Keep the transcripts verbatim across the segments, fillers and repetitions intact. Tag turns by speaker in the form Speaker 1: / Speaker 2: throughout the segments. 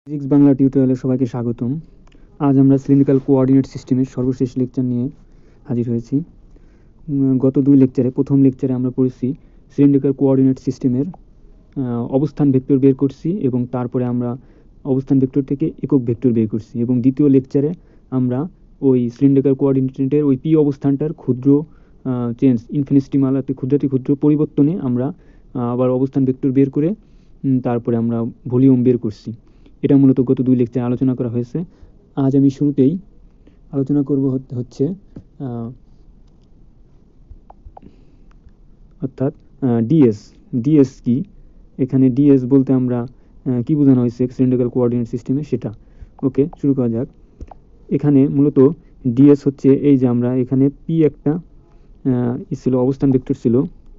Speaker 1: Physics Bangla টিউটোরিয়ালে সবাইকে স্বাগতম। আজ আমরা সিলিন্ড্রিক্যাল কোঅর্ডিনেট সিস্টেমের সর্বশেষ লেকচার নিয়ে হাজির হয়েছি। গত দুই লেকচারে প্রথম লেকচারে আমরা পড়েছি সিলিন্ড্রিক্যাল কোঅর্ডিনেট সিস্টেমের অবস্থান ভেক্টর বের করছি এবং তারপরে আমরা অবস্থান ভেক্টর থেকে একক ভেক্টর বের করছি, এবং দ্বিতীয় লেকচারে আমরা ওই সিলিন্ড্রিক্যাল কোঅর্ডিনেটের ওই পি অবস্থানটার ক্ষুদ্র চেঞ্জ ইনফিনিটেসিমাল ক্ষুদ্রাতি ক্ষুদ্র পরিবর্তনে আমরা আবার অবস্থান ভেক্টর বের করে তারপরে আমরা ভলিউম বের করছি। এটা মূলত গত দুই লেকচারে আলোচনা করা হয়েছে। আজ আমি শুরুতেই আলোচনা করব হচ্ছে অর্থাৎ ডিএস। ডিএস কি, এখানে ডিএস বলতে আমরা কি বোঝানো হয়েছে সিলিন্ড্রিক্যাল কোঅর্ডিনেট সিস্টেমে সেটা। ওকে, শুরু করা যাক। এখানে মূলত ডিএস হচ্ছে এই যে আমরা এখানে পি একটা ছিল অবস্থান ভেক্টর ছিল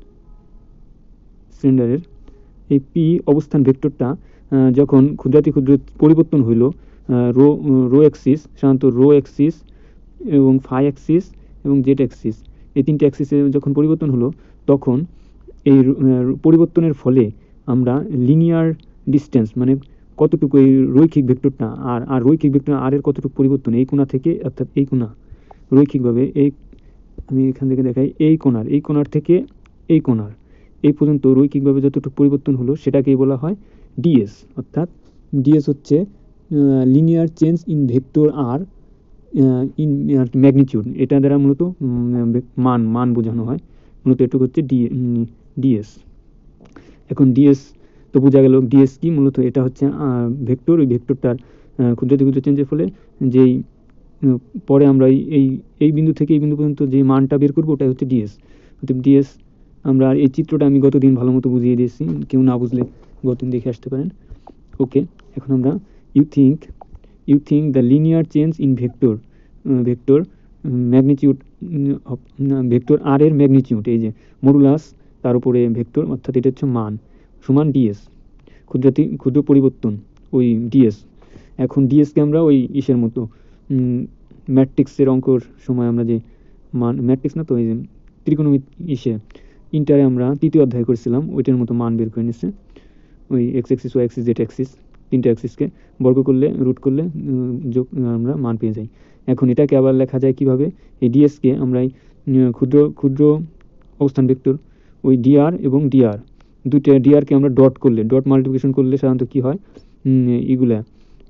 Speaker 1: সিলিন্ডারের। এই পি অবস্থান ভেক্টরটা যখন ক্ষুদ্রাতি ক্ষুদ্র পরিবর্তন হইল রো রো অ্যাক্সিস, সাধারণত রো অ্যাক্সিস এবং ফাই অ্যাক্সিস এবং জেড অ্যাক্সিস, এই তিনটে অ্যাক্সিসে যখন পরিবর্তন হলো তখন এই পরিবর্তনের ফলে আমরা লিনিয়ার ডিস্টেন্স মানে কতটুকু এই রৈখিক ভেক্টরটা আর আর রৈখিক ভেক্টর আর এর কতটুকু পরিবর্তন এই কোণা থেকে, অর্থাৎ এই কোণা রৈখিকভাবে এই আমি এখান থেকে দেখাই এই কোণার এই কোণার থেকে এই কোণার এই পর্যন্ত রৈখিকভাবে যতটুকু পরিবর্তন হলো সেটাকেই বলা হয় ডিএস। অর্থাৎ ডিএস হচ্ছে লিনিয়ার চেঞ্জ ইন ভেক্টর আর ইন ম্যাগনিটিউড, এটা দ্বারা মূলত মান মান বোঝানো হয়। মূলত এটুকু হচ্ছে ডি ডিএস। এখন ডিএস তো বোঝা গেল। ডিএস কি, মূলত এটা হচ্ছে ভেক্টর, ওই ভেক্টরটার ক্ষুদ্রাতি ক্ষুদ্র চেঞ্জের ফলে যেই পরে আমরা এই এই বিন্দু থেকে এই বিন্দু পর্যন্ত যে মানটা বের করবো ওটাই হচ্ছে ডিএস। অর্থাৎ ডিএস আমরা এই চিত্রটা আমি গতদিন ভালো মতো বুঝিয়ে দিয়েছি, কেউ না বুঝলে গতদিন দেখে আসতে পারেন। ওকে, এখন আমরা you think you think the linear change in vector vector magnitude vector আর এর ম্যাগনিটিউড, এই যে মডুলাস তার উপরে ভেক্টর, অর্থাৎ এটা হচ্ছে মান সমান ডিএস, ক্ষুদ্রাতি ক্ষুদ্র পরিবর্তন ওই ডিএস। এখন ডিএসকে আমরা ওই ইসের মতো ম্যাট্রিক্সের অঙ্কর সময় আমরা যে মান ম্যাট্রিক্স না তো ওই যে ত্রিকোণমিত ইসে ইন্টারে আমরা তৃতীয় অধ্যায় করেছিলাম ওইটার মতো মান বের করে নিচ্ছে। ওই X axis Y axis Z axis তিনটে অ্যাক্সিসকে বর্গ করলে রুট করলে যোগ আমরা মান পেয়ে যাই। এখন এটাকে আবার লেখা যায় কিভাবে, এই ডিএসকে আমরা ক্ষুদ্র ক্ষুদ্র অবস্থান ভেক্টর ওই ডিআর এবং ডিআর দুইটা ডিআরকে আমরা ডট করলে ডট মাল্টিপ্লিকেশন করলে সাধারণত কী হয়, এগুলা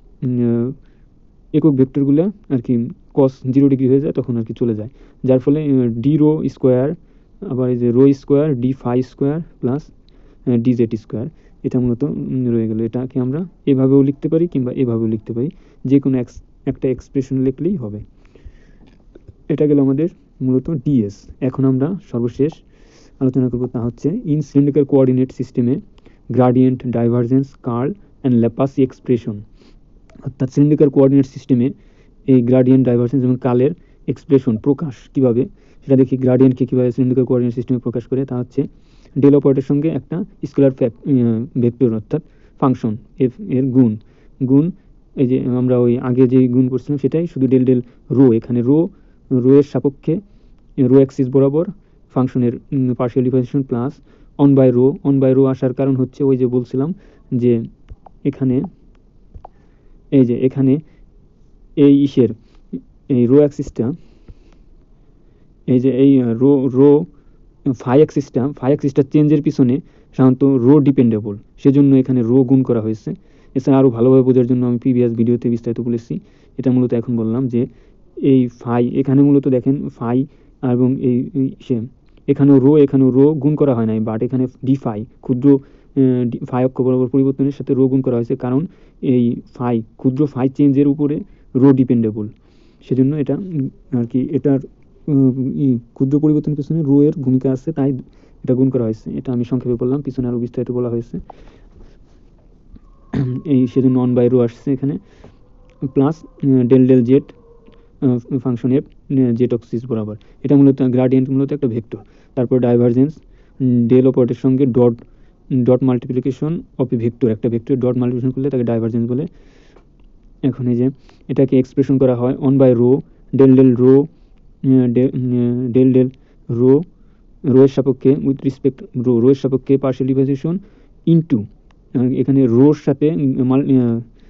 Speaker 1: একক ভেক্টরগুলো আর কি কস জিরো ডিগ্রি হয়ে যায়, তখন আর কি চলে যায়, যার ফলে ডি রো স্কোয়ার আবার এই যে rho square D phi square plus D Z square, এটা মূলত রয়ে গেল। এটাকে আমরা এভাবেও লিখতে পারি কিংবা এভাবেও লিখতে পারি, যে কোনো একটা এক্সপ্রেশন লিখলেই হবে। এটা গেল আমাদের মূলত ডিএস। এখন আমরা সর্বশেষ আলোচনা করব তা হচ্ছে ইন সিলিন্ড্রিক্যাল কোঅর্ডিনেট সিস্টেমে gradient, divergence, curl and Laplacian expression. অর্থাৎ সিলিন্ড্রিক্যাল কোঅর্ডিনেট সিস্টেমে এই গ্রাডিয়েন্ট, ডাইভারজেন্স এবং কার্লের এক্সপ্রেশন প্রকাশ কীভাবে সেটা দেখি। গ্রাডিয়েন্টকে কীভাবে সিলিন্ড্রিক্যাল কোঅর্ডিনেট সিস্টেমে প্রকাশ করে তা হচ্ছে ডেল অপারেটরের সঙ্গে একটা স্কেলার ভেক্টর অর্থাৎ ফাংশন এফ এর গুণ গুণ এই যে আমরা ওই আগে যে গুণ করছিলাম সেটাই, শুধু ডেল ডেল রো, এখানে রো রো এর সাপেক্ষে রো অ্যাক্সিস বরাবর ফাংশনের partial differentiation plus one by rho. One by rho আসার কারণ হচ্ছে ওই যে বলছিলাম যে এখানে এই যে এখানে এই ইসের এই রো অ্যাক্সিসটা এই যে এই রো রো ফাই অ্যাক্সিসটা ফাই অ্যাক্সিসটা চেঞ্জের পিছনে সাধারণত রো ডিপেন্ডেবল, সেজন্য এখানে রো গুণ করা হয়েছে। এছাড়া আরও ভালোভাবে বোঝার জন্য আমি প্রিভিয়াস ভিডিওতে বিস্তারিত বলেছি, এটা মূলত এখন বললাম যে এই ফাই এখানে মূলত দেখেন ফাই এবং এই সে এখানেও রো এখানেও রো গুণ করা হয় নাই, বাট এখানে ডি ফাই ক্ষুদ্র ফাই অক্ষ বরাবর পরিবর্তনের সাথে রো গুণ করা হয়েছে, কারণ এই ফাই ক্ষুদ্র ফাই চেঞ্জের উপরে রো ডিপেন্ডেবল, সেজন্য এটা আর কি এটার ক্ষুদ্র পরিবর্তনের পিছনে রো এর ভূমিকা আছে, তাই এটা গুণ করা হয়েছে। এটা আমি সংক্ষেপে বললাম, পিছনে আরও বিস্তারিত বলা হয়েছে এই সেজন্য অন বাই রো আসছে এখানে, প্লাস ডেল ডেল জেড ফাংশনের জেড অক্সিস বরাবর। এটা মূলত গ্রাডিয়েন্ট, মূলত একটা ভেক্টর। তারপর ডাইভারজেন্স ডেল অপারেটরের সঙ্গে dot dot multiplication of a vector, একটা ভেক্টর ডট মাল্টিপ্লিকেশন করলে তাকে ডাইভারজেন্স বলে। এখন এই যে এটাকে এক্সপ্রেশন করা হয় one by rho del del rho del del rho rho এর সাপেক্ষে উইথ রিসপেক্ট রো রো এর সাপেক্ষে পার্শিয়াল ডিফারেন্সিয়েশন ইনটু এখানে রোর সাথে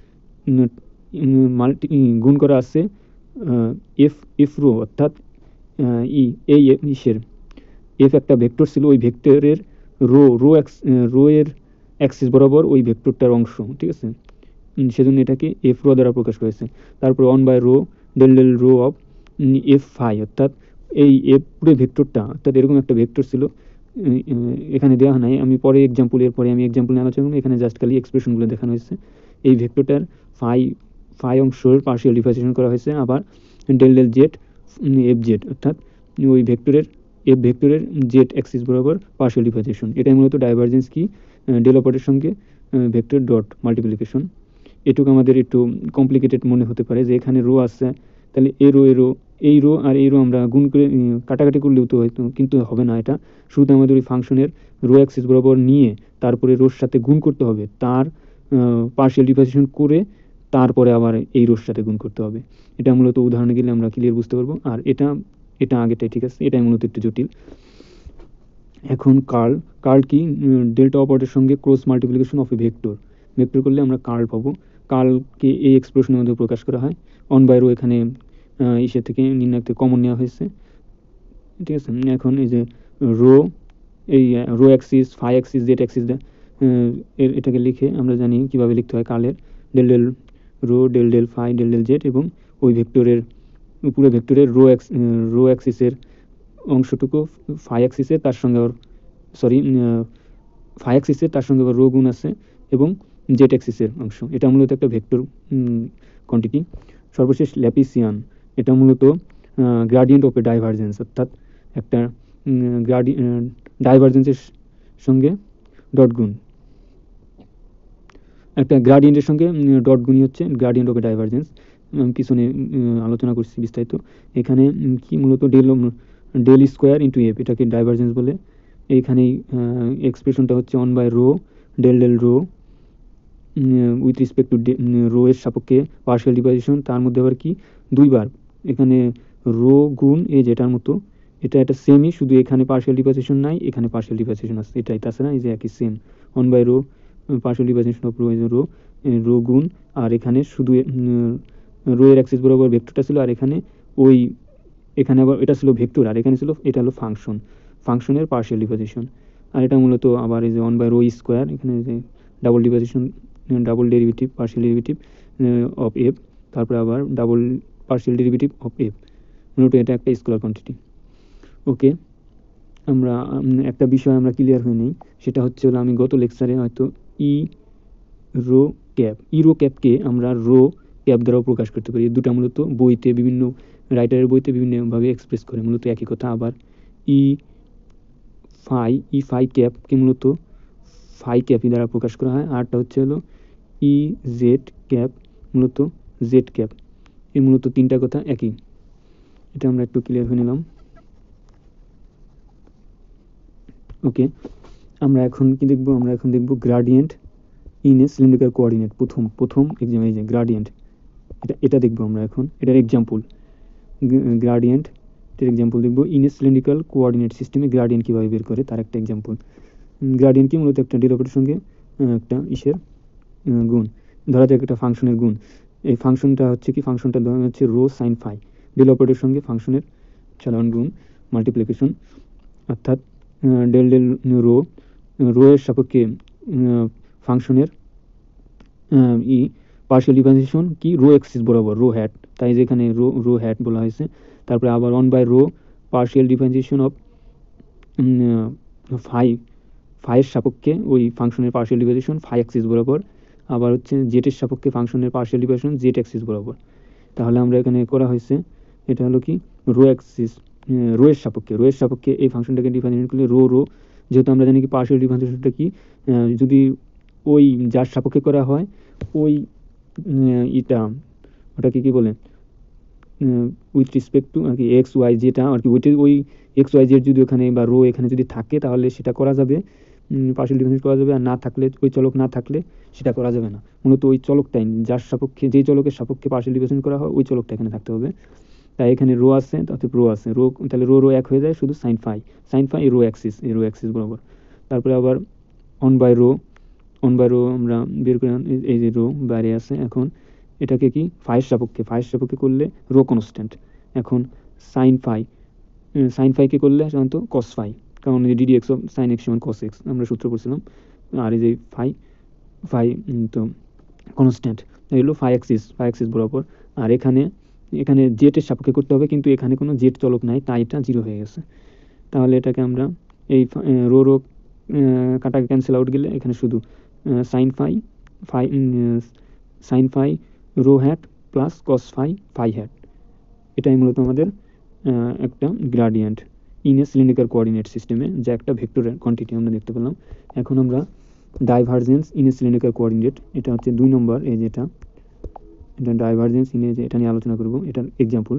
Speaker 1: মাল্টি গুণ করা আছে এফ এফ রো, অর্থাৎ ই এই ইসের এফ একটা ভেক্টর ছিল, ওই ভেক্টরের রো রো এক্স রো এর অ্যাক্সিস বরাবর ওই ভেক্টরটার অংশ, ঠিক আছে, সেজন্য এটাকে এফ রো দ্বারা প্রকাশ করেছে। তারপরে one by rho del del rho of F phi, অর্থাৎ এই এফ পুরো ভেক্টরটা, অর্থাৎ এরকম একটা ভেক্টর ছিল, এখানে দেওয়া নাই, আমি পরে এক্সাম্পল এর পরে আমি এক্সাম্পল নিয়ে আলোচনা করব, এখানে জাস্ট খালি এক্সপ্রেশনগুলো দেখানো হয়েছে। এই ভেক্টরটার ফাই ফাই অংশের পার্শিয়াল ডিফারেন্সিয়েশন করা হয়েছে, আবার del del Z F Z, অর্থাৎ ওই ভেক্টরের এফ ভেক্টরের জেড অ্যাক্সিস বরাবর পার্শিয়াল ডিফারেন্সিয়েশন। এটাই মূলত ডাইভারজেন্স কি, ডেল অপারেটরের সঙ্গে ভেক্টর ডট মাল্টিপ্লিকেশন। এটুকু আমাদের একটু কমপ্লিকেটেড মনে হতে পারে যে এখানে রো আছে, তাহলে এ রো এ রো এই রো আর এই রো আমরা গুণ করে কাটাকাটি করলেও তো হয়তো, কিন্তু হবে না, এটা শুধু আমাদের ওই ফাংশনের রো অ্যাক্সিস বরাবর নিয়ে তারপরে রোর সাথে গুণ করতে হবে, তার পার্শিয়াল ডিফারেন্সিয়েশন করে তারপরে আবার এই রোর সাথে গুণ করতে হবে। এটা মূলত উদাহরণে গেলে আমরা ক্লিয়ার বুঝতে পারবো। আর এটা এটা আগেটাই ঠিক আছে, এটাই মূলত একটু জটিল। এখন কার্ল কার্ল কি, ডেল্টা অপারেটরের সঙ্গে cross multiplication of a vector, vector করলে আমরা কার্ল পাবো। কার্লকে এই এক্সপ্রেশনের মধ্যে প্রকাশ করা হয়, অন বাই রো এখানে ইসের থেকে নির্ণয় থেকে কমন নেওয়া হয়েছে, ঠিক আছে। এখন এই যে রো, এই rho axis phi axis Z axis এটাকে লিখে আমরা জানি কিভাবে লিখতে হয়। কার্লের del del rho del del phi del del Z, এবং ওই ভেক্টরের পুরো ভেক্টরের রো অ্যাক্স রো অ্যাক্সিসের অংশটুকু ফাই অ্যাক্সিসের তার সঙ্গে আবার সরি ফাই অ্যাক্সিসের তার সঙ্গে আবার রো গুণ আছে, এবং জেড অ্যাক্সিসের অংশ। এটা মূলত একটা ভেক্টর কোয়ান্টিটি। সর্বশেষ ল্যাপিসিয়ান, এটা মূলত গ্রাডিয়েন্ট অফ এ ডাইভারজেন্স, অর্থাৎ একটা গ্রাডি ডাইভারজেন্সের সঙ্গে ডট গুণ, একটা গ্রাডিয়েন্টের সঙ্গে ডট গুণই হচ্ছে গ্রাডিয়েন্ট অফ এ ডাইভারজেন্স। আমি পিছনে আলোচনা করছি বিস্তারিত। এখানে কি মূলত del del square into F, এটাকে ডাইভারজেন্স বলে। এইখানেই এক্সপ্রেশনটা হচ্ছে one by rho del del rho with respect to rho এর সাপেক্ষে পার্শিয়াল ডিফারেন্সিয়েশন, তার মধ্যে আবার কি দুইবার, এখানে রো গুণ এ যেটার মতো, এটা একটা সেমই, শুধু এখানে পার্শিয়াল ডিফারেন্সিয়েশন নাই, এখানে পার্শিয়াল ডিফারেন্সিয়েশন আছে, এটাই, তাছাড়া এই যে একই same. One by rho partial differentiation of rho rho rho গুণ, আর এখানে শুধু রো এর অ্যাক্সিস বরাবর ভেক্টরটা ছিল, আর এখানে ওই এখানে আবার এটা ছিল ভেক্টর, আর এখানে ছিল এটা হলো ফাংশন, ফাংশনের পার্শিয়াল ডিফারেন্সিয়েশন। আর এটা মূলত আবার এই যে ওয়ান বাই রো স্কোয়ার, এখানে যে double differentiation double derivative partial derivative of F, তারপরে আবার double partial derivative of F, মূলত এটা একটা স্কেলার কোয়ান্টিটি। ওকে, আমরা একটা বিষয় আমরা ক্লিয়ার হয়ে নেই, সেটা হচ্ছে হলো আমি গত লেকচারে হয়তো E rho cap E rho ক্যাপকে আমরা রো ক্যাপ দ্বারাও প্রকাশ করতে পারি। দুটা মূলত বইতে বিভিন্ন রাইটারের বইতে বিভিন্নভাবে এক্সপ্রেস করে, মূলত একই কথা। আবার ই ফাই ই ফাই ক্যাপকে মূলত ফাই ক্যাপই দ্বারা প্রকাশ করা হয়। আরটা হচ্ছে হলো ই জেড ক্যাপ, মূলত জেড ক্যাপ। এই মূলত তিনটা কথা একই, এটা আমরা একটু ক্লিয়ার হয়ে নিলাম। ওকে, আমরা এখন কি দেখব, আমরা এখন দেখব gradient in a cylindrical coordinate. প্রথম প্রথম এক্সাম এই যে গ্রাডিয়েন্ট, এটা এটা দেখবো আমরা এখন, এটার এক্সাম্পল। গ্রাডিয়েন্ট এর এক্সাম্পল দেখবো, ইন এ সিলিন্ড্রিক্যাল কোঅর্ডিনেট সিস্টেমে গ্রাডিয়েন্ট কীভাবে বের করে তার একটা এক্সাম্পল। গ্রাডিয়েন্ট কি, মূলত একটা ডেল অপারেটরের সঙ্গে একটা ইসের গুণ, ধরা যাক একটা ফাংশনের গুণ। এই ফাংশনটা হচ্ছে কি, ফাংশনটা ধরা হচ্ছে রো সাইন ফাই, ডেল অপারেটরের সঙ্গে ফাংশনের সাধারণ গুণ মাল্টিপ্লিকেশন, অর্থাৎ ডেল ডেল রো রো এর সাপেক্ষে ফাংশনের ই পার্শিয়াল ডিফারেন্সিয়েশন কি রো অ্যাক্সিস বরাবর রো হ্যাট, তাই যেখানে রো রো হ্যাট বলা হয়েছে। তারপরে আবার one by rho partial differentiation of phi ফাইয়ের সাপেক্ষে ওই ফাংশনের পার্শিয়াল ডিফারেন্সিয়েশন ফাই অ্যাক্সিস বরাবর, আবার হচ্ছে জেটের সাপেক্ষে ফাংশনের পার্শিয়াল ডিফারেন্সিয়েশন জেট অ্যাক্সিস বরাবর। তাহলে আমরা এখানে করা হয়েছে, এটা হলো কি রো অ্যাক্সিস রো এর সাপেক্ষে রো এর সাপেক্ষে এই ফাংশনটাকে ডিফারেন্সিয়েট করলে রো রো, যেহেতু আমরা জানি কি পার্শিয়াল ডিফারেন্সিয়েশনটা কি, যদি ওই যার সাপেক্ষে করা হয় ওই ইটা ওটাকে কি বলে উইথ রেসপেক্ট টু আর কি এক্স ওয়াই যেটা আর কি, ওইটা ওই এক্স ওয়াই জেড যদি ওখানে বা রো এখানে যদি থাকে তাহলে সেটা করা যাবে, পার্শিয়াল ডিফারেন্সিয়েট করা যাবে। আর না থাকলে, ওই চলক না থাকলে সেটা করা যাবে না। মূলত ওই চলকটাই যার সাপেক্ষে, যেই চলকের সাপেক্ষে পার্শিয়াল ডিফারেন্সিয়েট করা হয় ওই চলকটা এখানে থাকতে হবে। তাই এখানে রো আছে, তাতে রো আছে, রো তাহলে রো রো এক হয়ে যায়, শুধু sine phi sine phi rho axis এই রো অ্যাক্সিস বরাবর। তারপরে আবার one by rho one by rho আমরা বের করে, এই যে রো বাইরে আছে। এখন এটাকে কি ফাইয়ের সাপেক্ষে ফাইয়ের সাপেক্ষে করলে রো কনস্ট্যান্ট। এখন সাইন ফাই সাইন ফাইকে করলে সাধারণত কস ফাই, কারণ DD x of sine X সমান কস এক্স আমরা সূত্র করছিলাম। আর এই যে ফাই ফাই তো কনস্ট্যান্ট এই হলো ফাই অ্যাক্সিস ফাই অ্যাক্সিস বরাবর। আর এখানে এখানে জেটের সাপেক্ষে করতে হবে, কিন্তু এখানে কোনো জেট চলক নাই, তাই এটা জিরো হয়ে গেছে। তাহলে এটাকে আমরা এই রো রো কাটাকে ক্যান্সেল আউট গেলে এখানে শুধু sine phi phi sine phi rho hat plus cos phi phi hat, এটাই মূলত আমাদের একটা gradient in a cylindrical coordinate সিস্টেমে, যা একটা ভেক্টরের কোয়ান্টিটি আমরা দেখতে পেলাম। এখন আমরা divergence in a cylindrical coordinate, এটা হচ্ছে দুই নম্বর, এই যেটা এটা ডাইভারজেন্স ইন এ, যে এটা নিয়ে আলোচনা করব। এটার example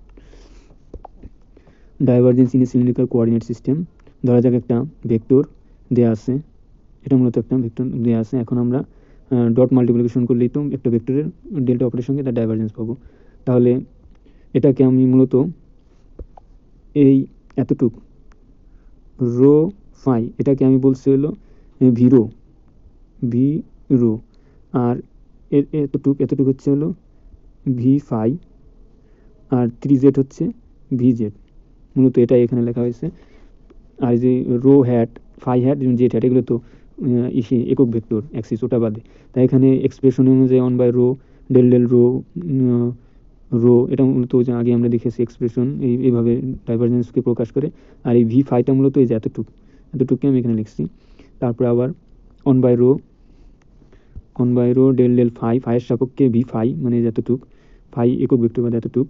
Speaker 1: divergence in a cylindrical coordinate system. ধরা যাক একটা ভেক্টর দেয়া আছে, এটা মূলত একটা ভেক্টর দেয়া আছে। এখন আমরা ডট মাল্টিপ্লিকেশন করলেই তো একটা ভেক্টরের ডেল্টা অপারেটরের সঙ্গে তার ডাইভারজেন্স পাবো। তাহলে এটাকে আমি মূলত এই এতটুক রো ফাই, এটাকে আমি বলছি হলো ভিরো ভি রো, আর এর এতটুক এতটুক হচ্ছে হলো ভি ফাই, আর থ্রি জেড হচ্ছে ভি জেড, মূলত এটাই এখানে লেখা হয়েছে। আর যে rho hat phi hat Z hat এগুলো তো ইসে একক ভেক্টর অ্যাক্সিস, ওটা বাদে। তাই এখানে এক্সপ্রেশন অনুযায়ী one by rho del del rho rho, এটা মূলত যে আগে আমরা দেখেছি এক্সপ্রেশন এই এইভাবে ডাইভারজেন্সকে প্রকাশ করে। আর এই ভি ফাইটা মূলত এই যে এতটুক এতটুকুকে আমি এখানে লিখছি। তারপরে আবার one by rho one by rho del del phi, ফাইয়ের সাপেক্ষে ভি ফাই, মানে এতটুক ফাই একক ভেক্টর বাদে এতটুক,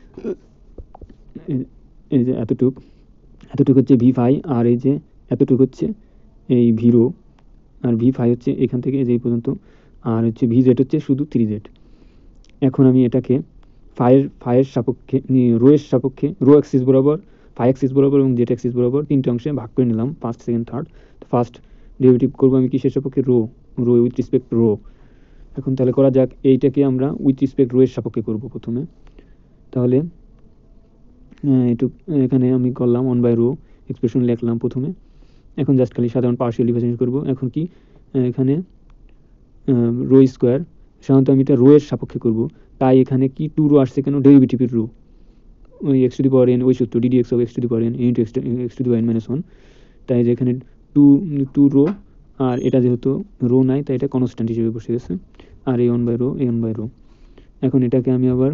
Speaker 1: এই যে এতটুক এতটুক হচ্ছে ভি ফাই, আর এই যে এতটুক হচ্ছে এই ভিরো, আর ভি ফাই হচ্ছে এখান থেকে এই পর্যন্ত, আর হচ্ছে ভি জেড হচ্ছে শুধু থ্রি জেড। এখন আমি এটাকে ফাইয়ের ফাইয়ের সাপেক্ষে রো এর সাপেক্ষে রো অ্যাক্সিস বরাবর ফাই অ্যাক্সিস বরাবর এবং জেড অ্যাক্সিস বরাবর তিনটে অংশে ভাগ করে নিলাম, first second third. First derivative করবো আমি কিসের সাপেক্ষে, rho rho with respect rho. এখন তাহলে করা যাক, এইটাকে আমরা উইথ রেসপেক্ট রো এর সাপেক্ষে করবো প্রথমে। তাহলে একটু এখানে আমি করলাম ওয়ান বাই রো এক্সপ্রেশন লিখলাম প্রথমে। এখন জাস্ট খালি সাধারণ পার্শিয়াল ডিফারেন্স করবো। এখন কি এখানে রো স্কোয়ার, সাধারণত আমি এটা রো এর সাপেক্ষে করবো, তাই এখানে কি টু রো আসছে কেন, ডেরিভেটিভের রো, ওই x to the power n, ওই সূত্র d d x of x to the power n into x x to the power n minus one. তাই যে এখানে টু টু রো, আর এটা যেহেতু রো নাই তাই এটা কনস্ট্যান্ট হিসেবে বসে গেছে, আর এই ওয়ান বাই রো এই ওয়ান বাই রো। এখন এটাকে আমি আবার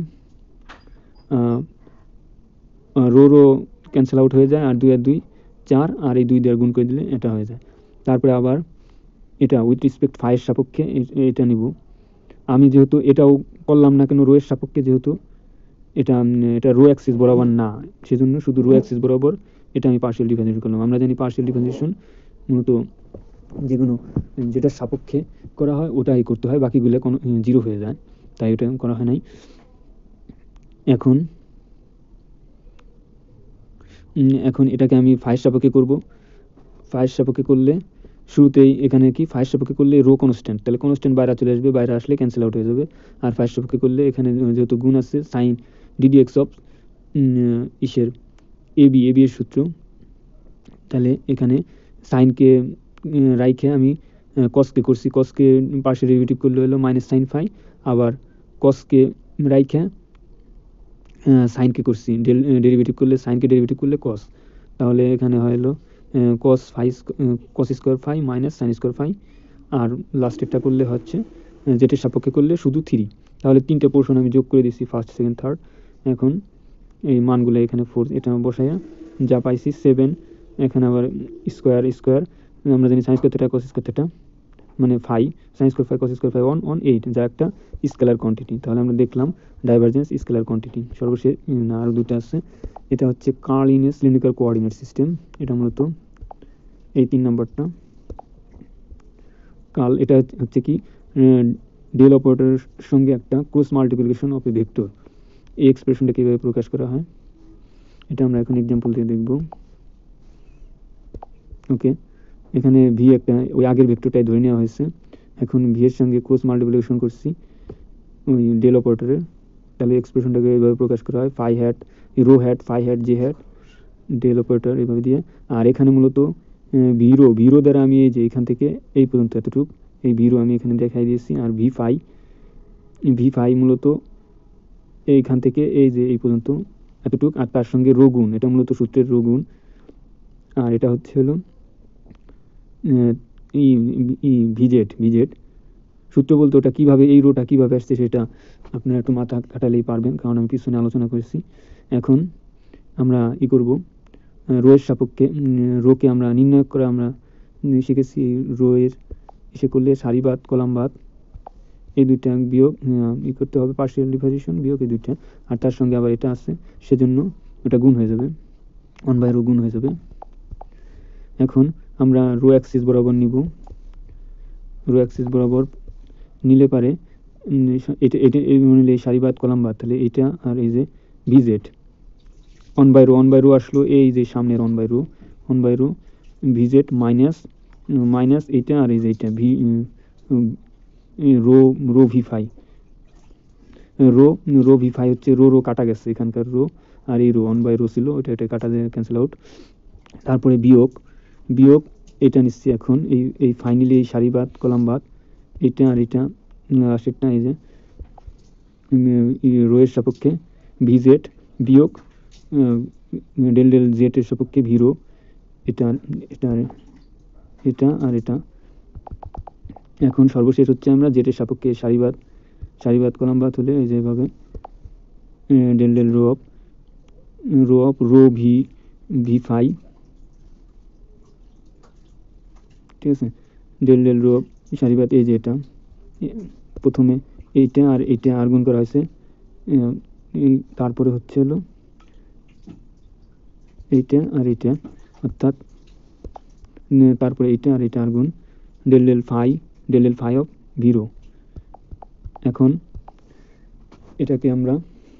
Speaker 1: রো রো ক্যান্সেল আউট হয়ে যায়, আর দুই আর দুই চার, আর এই দুই দিয়ে গুণ করে দিলে এটা হয়ে যায়। তারপরে আবার এটা উইথ রেসপেক্ট ফাইয়ের সাপেক্ষে এটা নিব। আমি যেহেতু এটাও করলাম না কেন রো এর সাপেক্ষে, যেহেতু এটা এটা রো অ্যাক্সিস বরাবর না, সেজন্য শুধু রো অ্যাক্সিস বরাবর এটা আমি পার্শিয়াল ডিফারেন্সিয়েশন করলাম। আমরা জানি পার্শিয়াল ডিফারেন্সিয়েশন মূলত যেগুলো যেটার সাপেক্ষে করা হয় ওটাই করতে হয়, বাকিগুলো কোনো জিরো হয়ে যায়, তাই ওটা করা হয় নাই। এখন এখন এটাকে আমি ফাইয়ের সাপেক্ষে করব। ফাইয়ের সাপেক্ষে করলে শুরুতেই এখানে কি ফাইয়ের সাপেক্ষে করলে রো কনস্ট্যান্ট, তাহলে কনস্ট্যান্ট বাইরে চলে আসবে, বাইরে আসলে ক্যান্সেল আউট হয়ে যাবে। আর ফাইয়ের সাপেক্ষে করলে এখানে যেহেতু গুণ আছে সাইন ডিডি এক্স অফ ইসের এ বি এ বি এর সূত্র, তাহলে এখানে সাইনকে রাইখে আমি কসকে করছি, কসকে পার্শিয়াল ডেরিভেটিভ করলে হলো মাইনাস সাইন ফাই, আবার কসকে রাইখে সাইনকে করছি ডেরিভেটিভ করলে, সাইনকে ডেরিভেটিভ করলে কস, তাহলে এখানে হলো cos phi cos square phi minus sine square phi, আর লাস্টেরটা করলে হচ্ছে যেটির সাপেক্ষে করলে শুধু থ্রি। তাহলে তিনটে পোর্শন আমি যোগ করে দিচ্ছি, ফার্স্ট সেকেন্ড থার্ড। এখন এই মানগুলো এখানে ফোর এটা বসাইয়া যা পাইছি সেভেন, এখানে আবার স্কোয়ার স্কোয়ার, আমরা জানি sine square theta cos square theta মানে phi, sine square phi cos square phi one one eight, যা একটা স্কেলার কোয়ান্টিটি। তাহলে আমরা দেখলাম ডাইভারজেন্স স্কেলার কোয়ান্টিটি। সর্বশেষ না আরও দুটো আছে, এটা হচ্ছে curl in a cylindrical coordinate system, এটা মূলত এই তিন নম্বরটা কার্ল, এটা হচ্ছে কি ডেল অপারেটরের সঙ্গে একটা cross multiplication of a vector. এই এক্সপ্রেশনটা কীভাবে প্রকাশ করা হয় এটা আমরা এখন এক্সাম্পল দিয়ে দেখব। ওকে, এখানে ভি একটা ওই আগের ভেক্টরটাই ধরে নেওয়া হয়েছে, এখন ভি এর সঙ্গে ক্রস মাল্টিপ্লিকেশন করছি ওই ডেল অপারেটরের, তাহলে এক্সপ্রেশনটাকে এইভাবে প্রকাশ করা হয় phi hat rho hat phi hat J hat del operator এইভাবে দিয়ে। আর এখানে মূলত ভিরো ভিরো দ্বারা আমি এই যে এখান থেকে এই পর্যন্ত এতটুকু এই ভিরো আমি এখানে দেখাই দিয়েছি, আর ভি ফাই ভি ফাই মূলত এইখান থেকে এই যে এই পর্যন্ত এতটুক, আর তার সঙ্গে রো গুণ, এটা মূলত সূত্রের রো গুণ। আর এটা হচ্ছে হলো ভিজেড ভিজেড সূত্র বলতে ওটা কীভাবে, এই রোটা কীভাবে আসছে সেটা আপনারা একটু মাথা খাটালেই পারবেন, কারণ আমি পিছনে আলোচনা করেছি। এখন আমরা ই করব, রোয়ের সাপেক্ষে রোকে আমরা নির্ণয় করে আমরা শিখেছি রোয়ের এসে করলে সারিবাদ কলামবাদ এই দুইটা বিয়োগ ই করতে হবে, পার্শিয়াল ডিফারেন্সিয়েশন বিয়োগ এই দুইটা, আর তার সঙ্গে আবার এটা আছে, সেজন্য ওটা গুণ হয়ে যাবে, ওয়ান বাই রো গুণ হয়ে যাবে। এখন আমরা রো অ্যাক্সিস বরাবর নিব, রো অ্যাক্সিস বরাবর নিলে পারে এটা এটা নিলে সারিবাদ কলামবাদ, তাহলে এটা আর এই যে V Z one by rho, one by rho আসলো এই যে সামনের one by rho, one by rho V Z minus minus এইটা আর এই যে এইটা V rho rho V phi, rho rho V phi হচ্ছে রো রো কাটা গেছে এখানকার রো, আর এই রো ওয়ান বাই রো ছিল ওটা এটা কাটা যায়, ক্যান্সেল আউট। তারপরে বিয়োগ বিয়োগ এটা নিচ্ছি এখন এই এই ফাইনালি এই সারিবাদ কলামবাদ এটা আর এটা সেটা এই যে রোয়ের সাপেক্ষে ভিজেড বিয়োগ ডেল ডেল জেটের সাপেক্ষে ভিরো, এটা এটা এটা আর এটা। এখন সর্বশেষ হচ্ছে আমরা জেটের সাপেক্ষে সারিবাদ সারিবাদ কলামবাদ হলে এই যেভাবে del del rho of rho of rho V V phi, ঠিক আছে, ডেল ডেল রো অফ সারিবাদ এই যে এটা প্রথমে এইটা আর এইটা আর গুণ করা হয়েছে, তারপরে হচ্ছে হলো এইটা আর এইটা, অর্থাৎ তারপরে এইটা আর এইটা আর গুণ del del phi del del phi of V rho. এখন এটাকে আমরা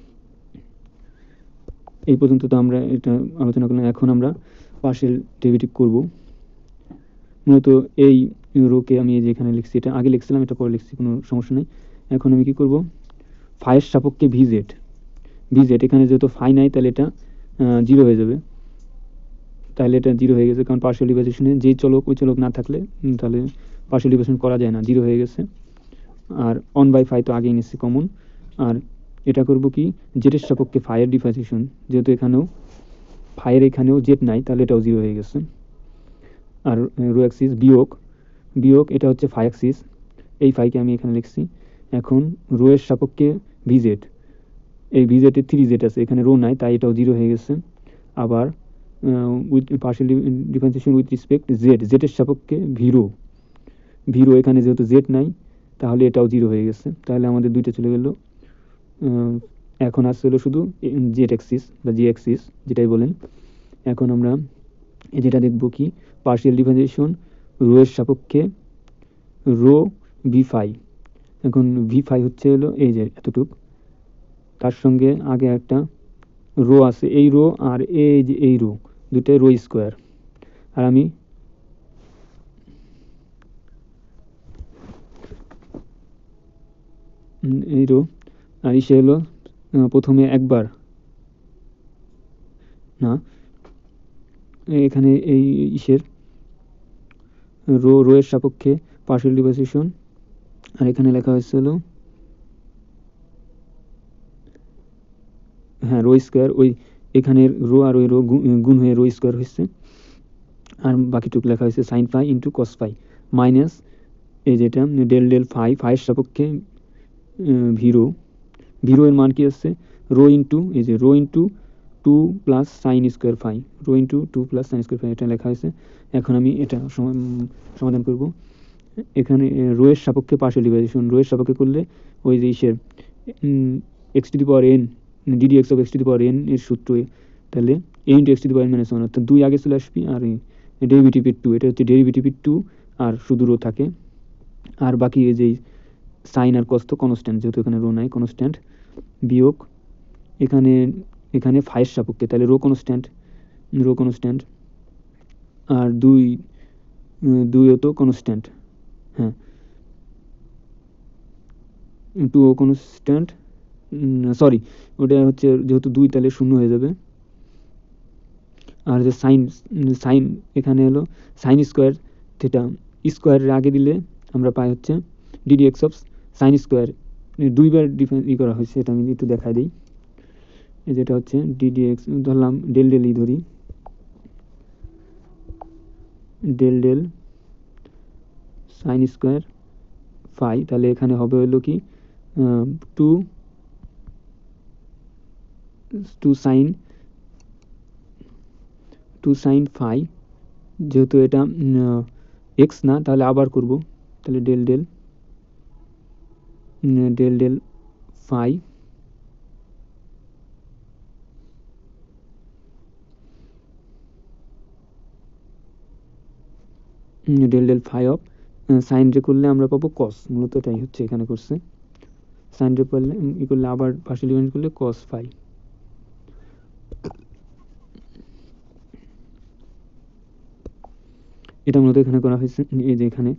Speaker 1: এই পর্যন্ত তো আমরা এটা আলোচনা করলাম, এখন আমরা পার্শিয়াল ডেরিভেটিভ করব। মূলত এই রোকে আমি যেখানে লিখছি এটা আগে লিখছিলাম, এটা পরে লিখছি, কোনো সমস্যা নেই। এখন আমি কি করব, ফাইয়ের সাপেক্ষে ভিজেড ভিজেড এখানে যেহেতু ফাই নাই তাহলে এটা জিরো হয়ে যাবে, তাহলে এটা জিরো হয়ে গেছে, কারণ পার্শিয়াল ডিফারেন্সিয়েশনে যেই চলক ওই চলক না থাকলে তাহলে পার্শিয়াল ডিফারেন্সিয়েশন করা যায় না, জিরো হয়ে গেছে। আর ওয়ান বাই ফাই তো আগেই নিচ্ছি কমন, আর এটা করব কি জেটের সাপেক্ষে ফাইয়ের ডিফারেন্সিয়েশন, যেহেতু এখানেও ফাইয়ের এখানেও জেট নাই তাহলে এটাও জিরো হয়ে গেছে। আর রো অ্যাক্সিস বিয়োগ বিয়োগ এটা হচ্ছে ফাই অ্যাক্সিস, এই ফাইকে আমি এখানে লিখছি। এখন রো এর সাপেক্ষে ভিজেড, এই ভিজেটের থ্রি জেট আছে, এখানে রো নাই তাই এটাও জিরো হয়ে গেছে। আবার with partial differentiation with respect Z, জেটের সাপেক্ষে ভিরো ভিরো এখানে যেহেতু জেড নাই তাহলে এটাও জিরো হয়ে গেছে, তাহলে আমাদের দুইটা চলে গেল। এখন আসছে হলো শুধু জেড অ্যাক্সিস বা জি অ্যাক্সিস যেটাই বলেন। এখন আমরা যেটা দেখব কি পার্শিয়াল ডিফারেন্সিয়েশন রো এর সাপেক্ষে রো ভি ফাই। এখন ভি ফাই হচ্ছে হলো এই যে এতটুক, তার সঙ্গে আগে একটা রো আছে, এই রো আর এই যে এই রো দুটাই রো স্কোয়ার, আর আমি এই রো আর ইসে হলো প্রথমে একবার না এখানে এই ইসের রো রো এর সাপেক্ষে পার্শিয়াল ডিফারেন্সিয়েশন, আর এখানে লেখা হয়েছে হলো হ্যাঁ রো স্কোয়ার, ওই এখানের রো আর ওই রো গুণ হয়ে রো স্কোয়ার হয়েছে, আর বাকিটুকু লেখা হয়েছে sine phi into cos phi minus এই যেটা ডেল ডেল ফাই ফাইয়ের সাপেক্ষে ভিরো, ভিরো এর মান কি আসছে রো ইন্টু এই যে rho into two plus sine square phi, rho into two plus sine square phi এটা লেখা হয়েছে। এখন আমি এটা সমাধান করব। এখানে রো এর সাপেক্ষে পার্শিয়াল ডিফারেন্সিয়েশন, রো এর সাপেক্ষে করলে ওই যে ইসের x to the power n d d x of x to the power n এর সূত্র, তাহলে a into x to the power n minus one, অর্থাৎ দুই আগে চলে আসবি, আর ডেরিভেটিভের টু, এটা হচ্ছে ডেরিভেটিভের টু আর শুধু রো থাকে, আর বাকি এই যে সাইন আর কস তো কনস্ট্যান্ট, যেহেতু এখানে রো নাই কনস্ট্যান্ট, বিয়োগ এখানে এখানে ফাইয়ের সাপেক্ষে তাহলে রো কনস্ট্যান্ট রো কনস্ট্যান্ট আর দুই দুইও তো কনস্ট্যান্ট, হ্যাঁ টু ও কনস্ট্যান্ট, সরি ওটা হচ্ছে যেহেতু দুই তাহলে শূন্য হয়ে যাবে। আর যে সাইন সাইন এখানে হলো সাইন স্কোয়ার থিটা, স্কোয়ারের আগে দিলে আমরা পাই হচ্ছে d d x of sine square দুইবার ডিফারেন্স ই করা হয়েছে, এটা আমি একটু দেখাই দিই। এই যেটা হচ্ছে ডিডিএক্স, ধরলাম ডেল ডেল ই ধরি, del del sine square phi, তাহলে এখানে হবে হলো কি two two sine two sine phi, যেহেতু এটা এক্স না তাহলে আবার করব, তাহলে del del del del phi del del phi of sine রে করলে আমরা পাবো কস, মূলত এটাই হচ্ছে এখানে করছে। সাইন রে করলে ই করলে আবার পার্শিয়াল ডিফারেন্স করলে কস ফাই। এটা মূলত এখানে করা হয়েছে, এই যে এখানে।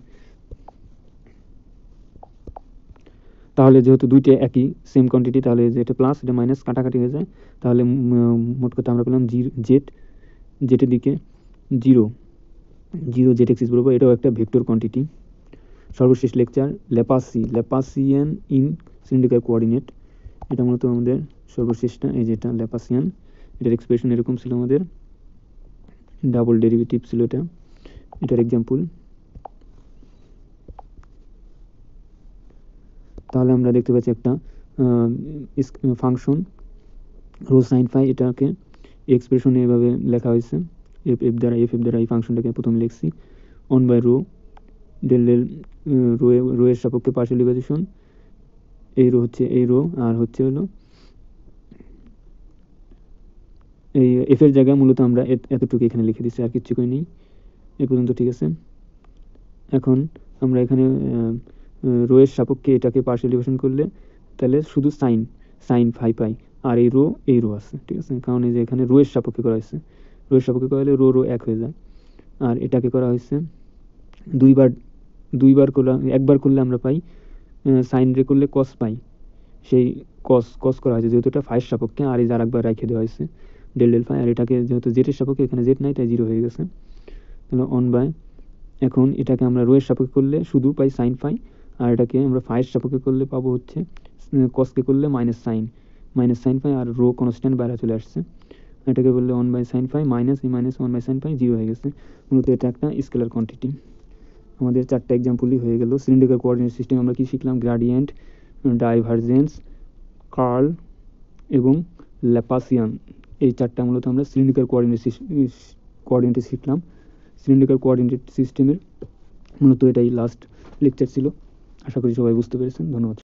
Speaker 1: তাহলে যেহেতু দুইটা একই সেম কোয়ান্টিটি, তাহলে যেটা প্লাস এটা মাইনাস কাটাকাটি হয়ে যায়, তাহলে মোট কথা আমরা পেলাম জি জেড, জেটের দিকে জিরো জিরো জেড এক্সিস বলবো, এটাও একটা ভেক্টর কোয়ান্টিটি। সর্বশেষ লেকচার ল্যাপাসি ল্যাপাসিয়ান ইন সিলিন্ড্রিক্যাল কোঅর্ডিনেট, এটা মূলত আমাদের সর্বশেষটা। এই যেটা ল্যাপাসিয়ান, এটার এক্সপ্রেশন এরকম ছিল আমাদের, ডাবল ডেরিভেটিভ ছিল এটা। এটার এক্সাম্পল, তাহলে আমরা দেখতে পাচ্ছি একটা ফাংশন রো সাইন ফাই, এটাকে এক্সপ্রেশনে এভাবে লেখা হয়েছে এফ এফ দ্বারা, এফ এফ দ্বারা এই ফাংশনটাকে প্রথমে লিখছি one by rho del del rho rho এর সাপেক্ষে পার্শিয়াল ডিভাইজেশন, এই রো হচ্ছে এই রো, আর হচ্ছে হলো এই এফ এর জায়গায় মূলত আমরা এতটুকু এখানে লিখে দিচ্ছি, আর কিচ্ছু করে নেই এ পর্যন্ত, ঠিক আছে। এখন আমরা এখানে রো এর সাপেক্ষে এটাকে পার্শিয়াল ডিভিশন করলে তাহলে শুধু সাইন সাইন ফাই পাই, আর এই রো এই রো আছে, ঠিক আছে, কারণ এই যে এখানে রো এর সাপেক্ষে করা হয়েছে, রো এর সাপেক্ষে করা হলে রো রো এক হয়ে যায়। আর এটাকে করা হয়েছে দুইবার, দুইবার করলে একবার করলে আমরা পাই সাইন রে করলে কস পাই, সেই কস কস করা হয়েছে যেহেতু এটা ফাইয়ের সাপেক্ষে, আর এই যে আরেকবার রেখে দেওয়া হয়েছে ডেল ডেল ফাই, আর এটাকে যেহেতু জেটের সাপেক্ষে এখানে জেট নাই তাই জিরো হয়ে গেছে, তাহলে অন বাই। এখন এটাকে আমরা রো এর সাপেক্ষে করলে শুধু পাই সাইন ফাই, আর এটাকে আমরা ফাইয়ের সাপেক্ষে করলে পাবো হচ্ছে কসকে করলে minus sine minus sine phi, আর রো কনস্ট্যান্ট বাইরে চলে আসছে। এটাকে বললে one by sine phi minus এই minus one by sine phi zero হয়ে গেছে। মূলত এটা একটা স্কেলার কোয়ান্টিটি। আমাদের চারটা এক্সাম্পলই হয়ে গেল। সিলিন্ড্রিক্যাল কোঅর্ডিনেট সিস্টেম আমরা কি শিখলাম? গ্রাডিয়েন্ট, ডাইভারজেন্স, কার্ল এবং ল্যাপাসিয়ান, এই চারটা মূলত আমরা সিলিন্ড্রিক্যাল কোঅর্ডিনেট কোঅর্ডিনেটে শিখলাম। সিলিন্ড্রিক্যাল কোঅর্ডিনেট সিস্টেমের মূলত এটাই লাস্ট লেকচার ছিল। আশা করি সবাই বুঝতে পেরেছেন। ধন্যবাদ।